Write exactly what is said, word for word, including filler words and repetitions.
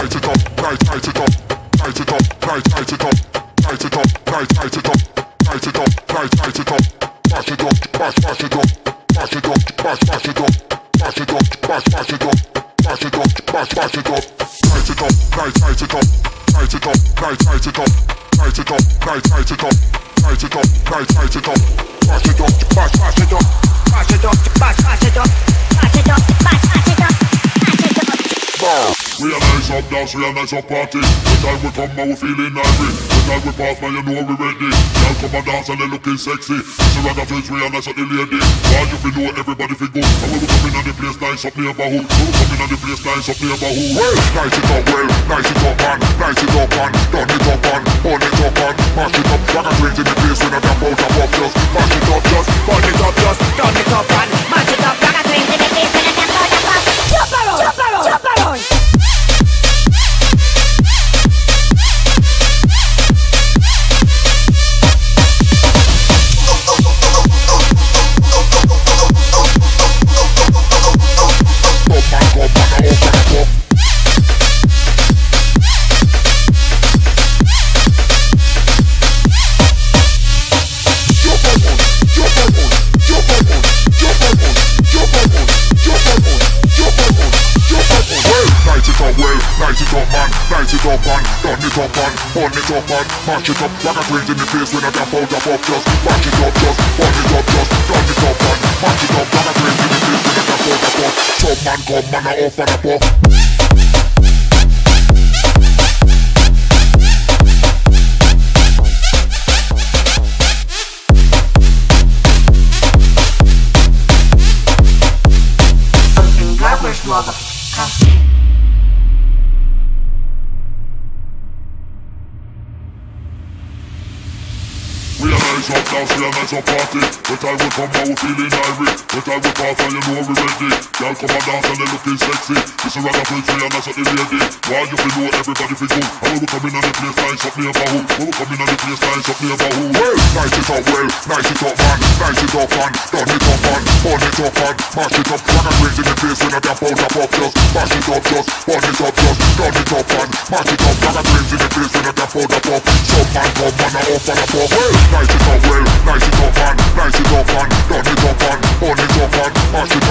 light it up, light, light it up, light it up, light, light it up, light it up, light, light it up, light it up, light, light it up, mash it up, mash, mash it up, mash it up, mash, mash it up, mash it up, mash, mash it up, mash it up, mash, mash it up, light it up, light, light it up, light it up, light, light it up, light it up, light, light it up, light it up, light, light it up, mash it up, mash, mash it up, mash it up, mash, mash it up, mash it up, mash, mash it up, mash it up. We a nice up dance, we a nice up party. The time we come and we feeling angry. The time we pass man, you know we ready. Y'all come and dance and they looking sexy. This is ragga face, we a nice up the lady. Why you feel know everybody feel good. And when we come in on the place, nice up neighborhood. When we come in on the place, nice up neighborhood. Well, nice it up, well, nice it up man, nice it up man, done it up man, burn it up man, mash it up. Ragga crazy in the place when I jump out of up just, mash it up just, burn it up just, done it up man, mash it up. Ragga crazy in the place when I jump out of up. Jump around, jump around, jump around. Light it up man, light it up man, done it up man, burn it up man, mash it up. Ragga crazy in the place when I jump out of up just, mash it up just, burn it up just, done it up man, mash it up. Ragga crazy in the place when I jump out of up. Some man come man a off and a puff. We a nice up dance, we a nice up party. The time we come and we feeling angry. The time we pass and you know we ready. Y'all come and dance and they looking sexy. This is ragga face, we a nice up the lady. Why you feel know everybody feel good. And when we come in on the place, nice up neighborhood. When we come in on the place, nice up neighborhood. Well, nice it up, well, nice it up man, nice it up man, done it up man, burn it up man, mash it up. Ragga crazy in the place when I jump out of up just, mash it up just, burn it up just, done it up man, mash it up. Ragga crazy in the place when I jump out of up. Some man come man a off and a puff. Well, nice it up, well, nice it up man, nice it up man, done it up man, burn it up man, mash it